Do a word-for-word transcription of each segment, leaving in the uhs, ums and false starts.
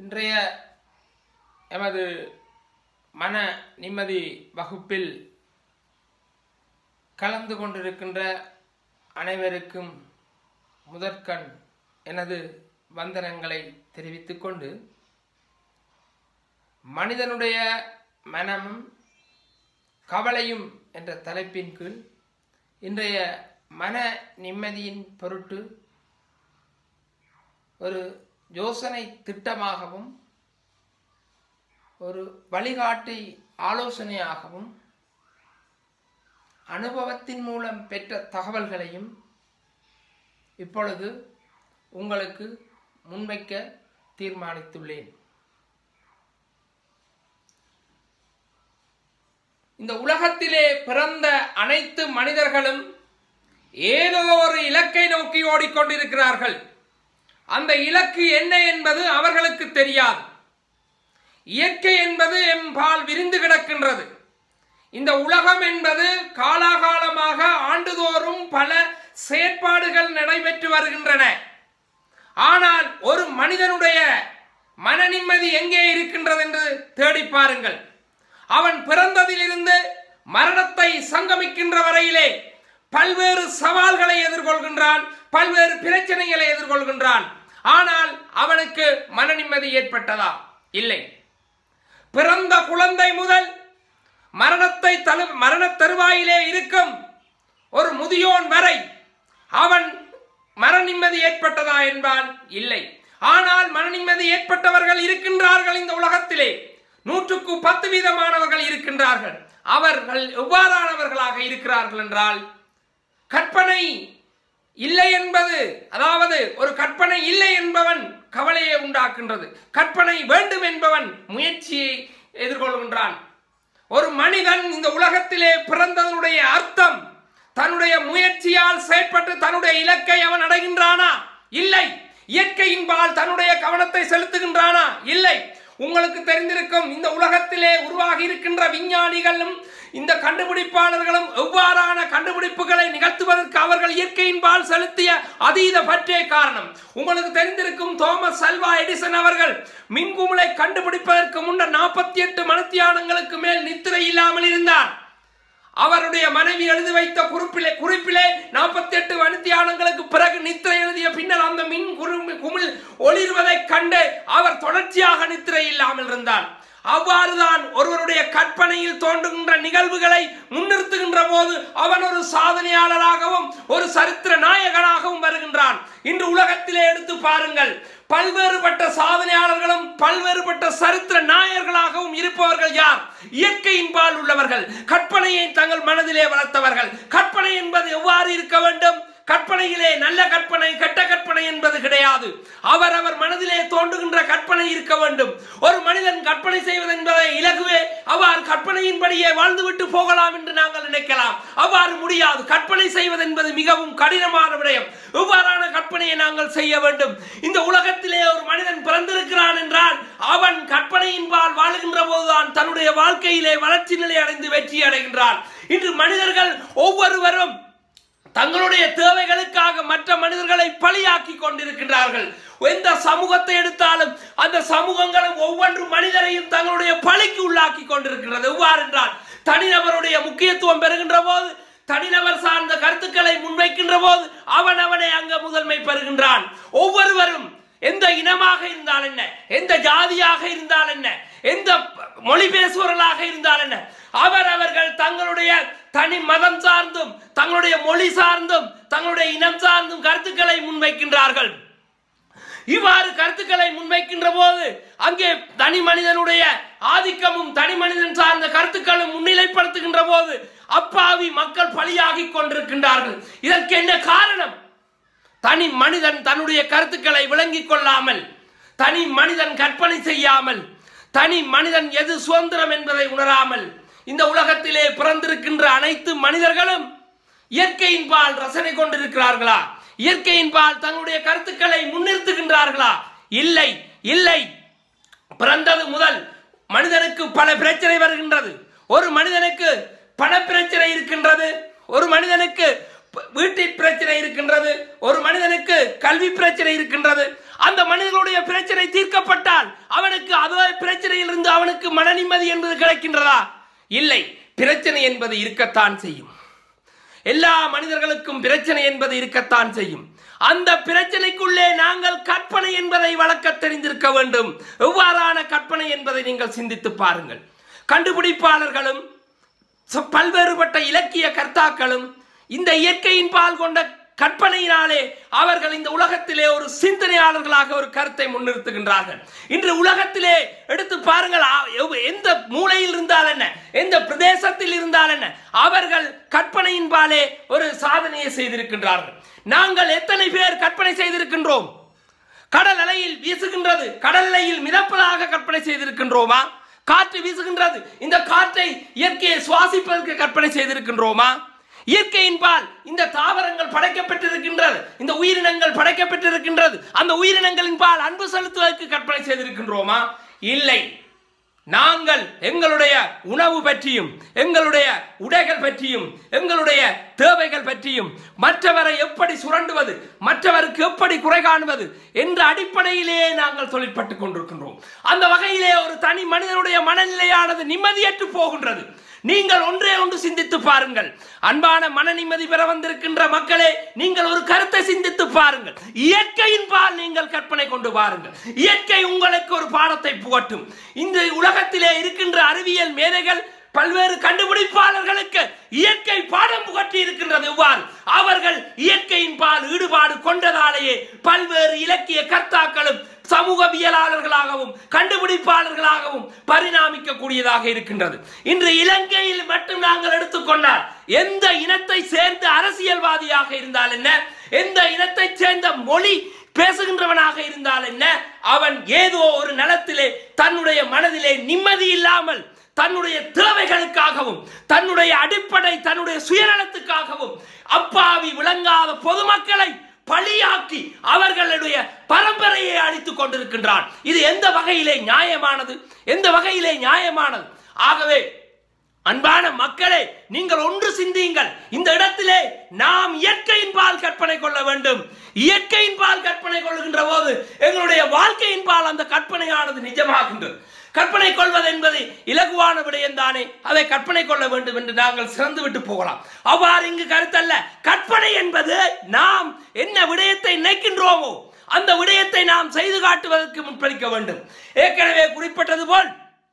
இன்றைய எமது மன நிம்மதி வகுப்பில் கலந்து கொண்டிருக்கின்ற அனைவருக்கும் முதற்கண் எனது வந்தனங்களை தெரிவித்துக் கொண்டு, மனிதனுடைய மனமும் கவலையும் என்ற தலைப்பின் கீழ் இன்றைய மன நிம்மதியின் பொருட்டு ஒரு யோசனை திட்டமாகவும் ஒரு வழிகாட்டி ஆலோசனையாகவும் அனுபவத்தின் மூலம் பெற்ற தகவல்களையும் இப்பொழுது உங்களுக்கு முன்வைக்க தீர்மானித்துள்ளேன். இந்த உலகத்திலே பிறந்த அனைத்து மனிதர்களும் ஏதோ ஒரு இலக்கை நோக்கி ஓடிக்கொண்டிருக்கிறார்கள். அந்த இலக்கு என்ன என்பது அவர்களுக்கு தெரியாது. இயற்கை என்பது எம்பால் விரிந்து கிடக்கின்றது. இந்த உலகம் என்பது காலாகாலமாக ஆண்டுதோறும் பல செயற்பாடுகள் நடைபெற்று வருகின்றன. ஆனால் ஒரு மனிதனுடைய மன நிம்மதி எங்கே இருக்கின்றது என்று தேடி பாருங்கள். அவன் பிறந்ததிலிருந்து மரணத்தை சங்கமிக்கின்ற வரையிலே பல்வேறு சவால்களை எதிர்கொள்கின்றான், பல்வேறு பிரச்சனைகளை எதிர்கொள்கின்றான். ஆனால் அவனுக்கு மன நிம்மதி ஏற்பட்டதா? இல்லை. பிறந்த குழந்தை முதல் மரணத்தை தரு மரண தருவாயிலே இருக்கும் ஒரு முதியோன் வரை அவன் மன நிம்மதி ஏற்பட்டதா என்பால் இல்லை. ஆனால் மன நிம்மதி ஏற்பட்டவர்கள் இருக்கின்றார்கள். இந்த உலகத்திலே நூற்றுக்கு பத்து வீதமானவர்கள் இருக்கின்றார்கள். அவர்கள் எவ்வாறானவர்களாக இருக்கிறார்கள் என்றால், கற்பனை இல்லை என்பது, அதாவது ஒரு கற்பனை இல்லை என்பவன் கவலையை உண்டாக்குகின்றது. கற்பனை வேண்டும் என்பவன் முயற்சியை எதிர்கொள்கின்றான். ஒரு மனிதன் இந்த உலகத்திலே பிறந்ததனுடைய அர்த்தம் தன்னுடைய முயற்சியால் செயற்பட்டு தன்னுடைய இலக்கை அவன் அடைகின்றானா? இல்லை. இயற்கையின்பால் தன்னுடைய கவனத்தை செலுத்துகின்றானா? இல்லை. உங்களுக்கு தெரிந்திருக்கும், இந்த உலகத்திலே உருவாகி இருக்கின்ற விஞ்ஞானிகளும் இந்த கண்டுபிடிப்பாளர்களும் எவ்வாறான கண்டுபிடிப்புகளை நிகழ்த்துவதற்கு அவர்கள் இயற்கையின்பால் செலுத்திய அதீத பற்றே காரணம். உங்களுக்கு தெரிந்திருக்கும், தோமஸ் அல்வா எடிசன் அவர்கள் மின்குமிழை கண்டுபிடிப்பதற்கு முன்னர் நாற்பத்தி எட்டு மணித்தியாலங்களுக்கு மேல் நித்திரை இல்லாமல் இருந்தார். அவருடைய மனைவி எழுதி வைத்த குறிப்பிலே குறிப்பிலே நாற்பத்தி எட்டு மணித்தியாலங்களுக்கு பிறகு நித்திரை எழுதிய பின்னர் அந்த மின் குமிழ் ஒளிர்வதை கண்டு அவர் தொடர்ச்சியாக நித்திரை இல்லாமல் இருந்தார். அவ்வாறுதான் ஒருவருடைய கற்பனையில் தோன்றுகின்ற நிகழ்வுகளை முன்னிறுத்துகின்ற போது அவன் ஒரு சாதனையாளராகவும் ஒரு சரித்திர நாயகனாகவும் வருகின்றான். இன்று உலகத்திலே எடுத்து பாருங்கள், பல்வேறுபட்ட சாதனையாளர்களும் பல்வேறுபட்ட சரித்திர நாயகர்களாகவும் இருப்பவர்கள் யார்? இயற்கையின்பால் உள்ளவர்கள், கற்பனையை தங்கள் மனதிலே வளர்த்தவர்கள். கற்பனை என்பது எவ்வாறு இருக்க வேண்டும்? கற்பனையிலே நல்ல கற்பனை கெட்ட கற்பனை என்பது கிடையாது. அவர் அவர் மனதிலே தோன்றுகின்ற கற்பனை இருக்க வேண்டும். ஒரு மனிதன் கற்பனை செய்வது என்பதை இலகுவே அவ்வாறு கற்பனையின்படியே வாழ்ந்துவிட்டு போகலாம் என்று நாங்கள் நினைக்கலாம். அவ்வாறு முடியாது. கற்பனை செய்வது என்பது மிகவும் கடினமான விடயம். எவ்வாறான கற்பனையை நாங்கள் செய்ய வேண்டும்? இந்த உலகத்திலே ஒரு மனிதன் பிறந்திருக்கிறான் என்றால் அவன் கற்பனையின்பால் வாழுகின்ற போதுதான் தன்னுடைய வாழ்க்கையிலே வளர்ச்சி நிலை அடைந்து வெற்றி அடைகின்றான். இன்று மனிதர்கள் ஒவ்வொருவரும் தங்களுடைய தேவைகளுக்காக மற்ற மனிதர்களை பலியாக்கி கொண்டிருக்கின்றார்கள். எந்த சமூகத்தை எடுத்தாலும் அந்த சமூகங்களும் ஒவ்வொரு மனிதரையும் தங்களுடைய பலிக்கு உள்ளாக்கி கொண்டிருக்கின்றது. எவ்வாறு என்றால், தனிநபருடைய முக்கியத்துவம் பெறுகின்ற போது, தனிநபர் சார்ந்த கருத்துக்களை முன்வைக்கின்ற போது அவன் அவனை அங்க முதன்மை பெறுகின்றான். ஒவ்வொருவரும் எந்த இனமாக இருந்தால் என்ன, எந்த ஜாதியாக இருந்தால் என்ன, எந்த மொழி பேசுபவர்களாக இருந்தால் என்ன, அவர் அவர்கள் தங்களுடைய தனி மதம் சார்ந்தும் தங்களுடைய மொழி சார்ந்தும் தங்களுடைய இனம் சார்ந்தும் கருத்துக்களை முன்வைக்கின்றார்கள். இவ்வாறு கருத்துக்களை முன்வைக்கின்ற போது அங்கே தனி மனிதனுடைய ஆதிக்கமும் தனி மனிதன் சார்ந்த கருத்துக்களும் முன்னிலைப்படுத்துகின்ற போது அப்பாவி மக்கள் பலியாகி கொண்டிருக்கின்றார்கள். இதற்கு என்ன காரணம்? தனி மனிதன் தன்னுடைய கருத்துக்களை விளங்கிக் கொள்ளாமல், தனி மனிதன் கற்பனை செய்யாமல், தனி மனிதன் எது சுதந்திரம் என்பதை உணராமல், இந்த உலகத்திலே பிறந்திருக்கின்ற அனைத்து மனிதர்களும் இயற்கையின்பால் ரசனை கொண்டிருக்கிறார்களா? இயற்கையின்பால் தங்களுடைய கருத்துக்களை முன்னிறுத்துகின்றார்களா? இல்லை, இல்லை. பிறந்தது முதல் மனிதனுக்கு பல பிரச்சனை வருகின்றது. ஒரு மனிதனுக்கு பண பிரச்சனை இருக்கின்றது, ஒரு மனிதனுக்கு வீட்டில் பிரச்சனை இருக்கின்றது, ஒரு மனிதனுக்கு கல்வி பிரச்சனை இருக்கின்றது. அந்த மனிதனுடைய பிரச்சனை தீர்க்கப்பட்டால் அவனுக்கு அதே பிரச்சனையிலிருந்து அவனுக்கு மன நிம்மதி என்பது கிடைக்கின்றதா? இல்லை. பிரச்சனை என்பது இருக்கத்தான் செய்யும். எல்லா மனிதர்களுக்கும் பிரச்சனை என்பது இருக்கத்தான் செய்யும். அந்த பிரச்சனைக்குள்ளே நாங்கள் கற்பனை என்பதை வளர்க்க தெரிந்திருக்க வேண்டும். எவ்வாறான கற்பனை என்பதை நீங்கள் சிந்தித்து பாருங்கள். கண்டுபிடிப்பாளர்களும் பல்வேறுபட்ட இலக்கிய கர்த்தாக்களும் இந்த இயற்கையின் பால் கொண்ட கற்பனையினாலே அவர்கள் இந்த உலகத்திலே ஒரு சிந்தனையாளர்களாக ஒரு கருத்தை முன்னிறுத்துகின்றார்கள். இன்று உலகத்திலே எடுத்து பாருங்கள், எந்த மூலையில் இருந்தால் என்ன, எந்த பிரதேசத்தில் இருந்தால் என்ன, அவர்கள் கற்பனையின் பாலே ஒரு சாதனையை செய்திருக்கின்றார்கள். நாங்கள் எத்தனை பேர் கற்பனை செய்திருக்கின்றோம்? கடல் அலையில் வீசுகின்றது, கடல் அலையில் மிதப்பதாக கற்பனை செய்திருக்கின்றோமா? காற்று வீசுகின்றது, இந்த காற்றை இயற்கையை சுவாசிப்பதற்கு கற்பனை செய்திருக்கின்றோமா? இயற்கையின் பால் இந்த தாவரங்கள் படைக்கப்பட்டிருக்கின்றது, இந்த உயிரினங்கள் படைக்கப்பட்டிருக்கின்றது, அந்த உயிரினங்களின் பால் அன்பு செலுத்துவதற்கு கற்பனை செய்திருக்கின்றோமா? இல்லை. நாங்கள் எங்களுடைய உணவு பற்றியும் எங்களுடைய உடைகள் பற்றியும் எங்களுடைய தேவைகள் பற்றியும் மற்றவரை எப்படி சுரண்டுவது, மற்றவருக்கு எப்படி குறை காணுவது என்ற அடிப்படையிலேயே நாங்கள் தொழிற்பட்டுக் கொண்டிருக்கின்றோம். அந்த வகையிலே ஒரு தனி மனிதனுடைய மனநிலையானது நிம்மதியற்று போகின்றது. நீங்கள் ஒன்றே ஒன்று சிந்தித்து பாருங்கள். அன்பான மன நிம்மதி பெற வந்திருக்கின்ற மக்களே, நீங்கள் ஒரு கருத்தை சிந்தித்து பாருங்கள். இயற்கையின் பால் நீங்கள் கற்பனை கொண்டு பாருங்கள். இயற்கை உங்களுக்கு ஒரு பாடத்தை புகட்டும். இந்த உலகத்திலே இருக்கின்ற அறிவியல் மேதைகள் பல்வேறு கண்டுபிடிப்பாளர்களுக்கு இயற்கை பாடம் புகட்டி இருக்கின்றது. எவ்வாறு அவர்கள் இயற்கையின் பால் ஈடுபாடு கொண்டதாலேயே பல்வேறு இலக்கிய கர்த்தாக்களும் சமூகவியலாளர்களாகவும் கண்டுபிடிப்பாளர்களாகவும் பரிணாமிக்க கூடியதாக இருக்கின்றது. இன்று இலங்கையில் மட்டும் நாங்கள் எடுத்துக்கொண்டால் எந்த இனத்தை சேர்ந்த அரசியல்வாதியாக இருந்தால் என்ன, எந்த இனத்தை சேர்ந்த மொழி பேசுகின்றவனாக இருந்தால் என்ன, அவன் ஏதோ ஒரு நலத்திலே தன்னுடைய மனதிலே நிம்மதி இல்லாமல் தன்னுடைய தேவைகளுக்காகவும் தன்னுடைய அடிப்படை தன்னுடைய சுயநலத்துக்காகவும் அப்பாவி விளங்காத பொதுமக்களை பழியாக்கி அவர்களுடைய பரம்பரையை அழித்துக் கொண்டிருக்கின்றான். இது எந்த வகையிலே நியாயமானது? எந்த வகையிலே நியாயமானது? ஆகவே அன்பான மக்களே, நீங்கள் ஒன்று சிந்தியுங்கள். இந்த இடத்திலே நாம் இயற்கையின் பால் கற்பனை கொள்ள வேண்டும். இயற்கையின் பால் கற்பனை கொள்கின்ற போது எங்களுடைய வாழ்க்கையின் பால் அந்த கற்பனையானது நிஜமாகின்றது. கற்பனை கொள்வது என்பது இலகுவான விடயம் தானே, அதை கற்பனை கொள்ள வேண்டும் என்று நாங்கள் சிறந்து விட்டு போகலாம். அவ்வாறு இங்கு கருத்தல்ல. கற்பனை என்பது நாம் என்ன விடயத்தை நினைக்கின்றோமோ அந்த விடயத்தை நாம் செய்து காட்டுவதற்கு முற்படுத்த வேண்டும். ஏற்கனவே குறிப்பிட்டது போல்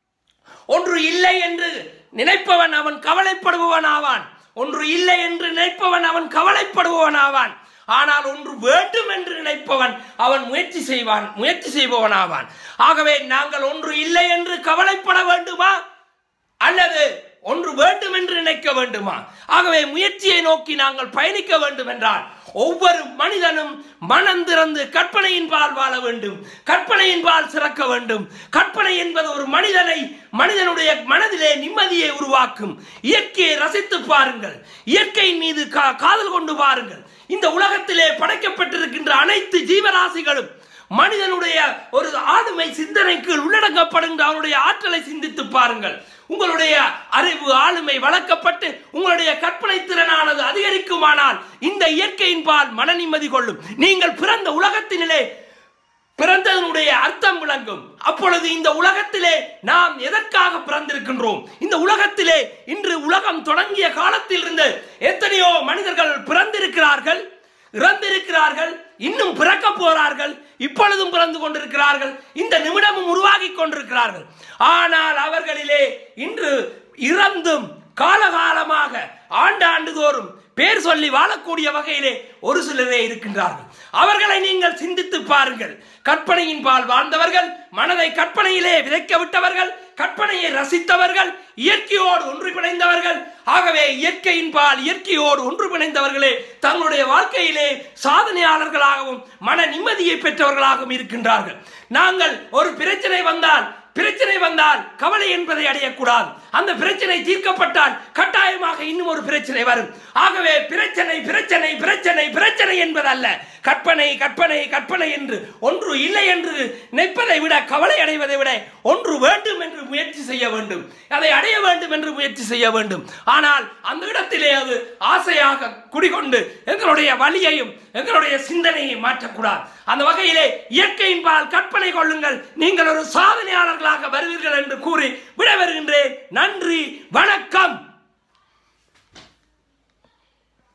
ஒன்று இல்லை என்று நினைப்பவன் அவன் கவலைப்படுபவன் ஆவான். ஒன்று இல்லை என்று நினைப்பவன் அவன் கவலைப்படுபவன் ஆவான். ஆனால் ஒன்று வேண்டும் என்று நினைப்பவன் அவன் முயற்சி செய்வான் முயற்சி செய்பவன் ஆவான். ஆகவே நாங்கள் ஒன்று இல்லை என்று கவலைப்பட வேண்டுமா அல்லது ஒன்று வேண்டும் என்று நினைக்க வேண்டுமா? ஆகவே முயற்சியை நோக்கி நாங்கள் பயணிக்க வேண்டும் என்றால் ஒவ்வொரு மனிதனும் மனம் திறந்து கற்பனையின் பால் வாழ வேண்டும், கற்பனையின் பால் சிறக்க வேண்டும். கற்பனை என்பது ஒரு மனிதனை மனிதனுடைய மனதிலே நிம்மதியை உருவாக்கும். இயற்கையை ரசித்து பாருங்கள், இயற்கையின் மீது காதல் கொண்டு பாருங்கள். இந்த உலகத்திலே படைக்கப்பட்டிருக்கின்ற அனைத்து ஜீவராசிகளும் மனிதனுடைய ஒரு ஆளுமை சிந்தனைக்கு உள்ளடங்கப்படுகின்ற அவருடைய ஆற்றலை சிந்தித்து பாருங்கள். உங்களுடைய அறிவு ஆளுமை வளர்க்கப்பட்டு உங்களுடைய கற்பனை திறனானது அதிகரிக்குமானால் இந்த இயற்கையின் பால் மன நிம்மதி கொள்ளும். நீங்கள் பிறந்த உலகத்தினிலே பிறந்ததனுடைய அர்த்தம் விளங்கும். அப்பொழுது இந்த உலகத்திலே நாம் எதற்காக பிறந்திருக்கின்றோம்? இந்த உலகத்திலே இன்று உலகம் தொடங்கிய காலத்தில் இருந்து எத்தனையோ மனிதர்கள் பிறந்திருக்கிறார்கள், இறந்திருக்கிறார்கள், இன்னும் பிறக்க போறார்கள், இப்பொழுதும் பிறந்து கொண்டிருக்கிறார்கள், இந்த நிமிடமும் உருவாகி கொண்டிருக்கிறார்கள். ஆனால் அவர்களிலே இன்று இறந்தும் காலகாலமாக ஆண்டாண்டு தோறும் பேர் சொல்லி வாழக்கூடிய வகையிலே ஒரு சிலரே இருக்கின்றார்கள். அவர்களை நீங்கள் சிந்தித்து பாருங்கள். கற்பனையின் பால் வாழ்ந்தவர்கள், மனதை கற்பனையிலே விதைக்க விட்டவர்கள், கற்பனையை ரசித்தவர்கள், இயற்கையோடு ஒன்று பிணைந்தவர்கள். ஆகவே இயற்கையின் பால் இயற்கையோடு ஒன்று பிணைந்தவர்களே தங்களுடைய வாழ்க்கையிலே சாதனையாளர்களாகவும் மன நிம்மதியை பெற்றவர்களாகவும் இருக்கின்றார்கள். நாங்கள் ஒரு பிரச்சனை வந்தால் பிரச்சனை வந்தால் கவலை என்பதை அடையக்கூடாது. அந்த பிரச்சனை தீர்க்கப்பட்டால் கட்டாயமாக இன்னும் ஒரு பிரச்சனை வரும். ஆகவே பிரச்சனை பிரச்சனை பிரச்சனை பிரச்சனை என்பதல்ல, கற்பனை கற்பனை கற்பனை என்று ஒன்று இல்லை என்று நினைப்பதை விட, கவலை அடைவதை விட ஒன்று வேண்டும் என்று முயற்சி செய்ய வேண்டும், அதை அடைய வேண்டும் என்று முயற்சி செய்ய வேண்டும். ஆனால் அந்த இடத்திலே அது ஆசையாக குடிகொண்டு எங்களுடைய வழியையும் எங்களுடைய சிந்தனையை மாற்றக்கூடாது. அந்த வகையிலே இயற்கையின் பால் கற்பனை கொள்ளுங்கள், நீங்கள் ஒரு சாதனையாளர்களாக வருவீர்கள் என்று கூறி விடைபெறுகின்றேன். நன்றி, வணக்கம்.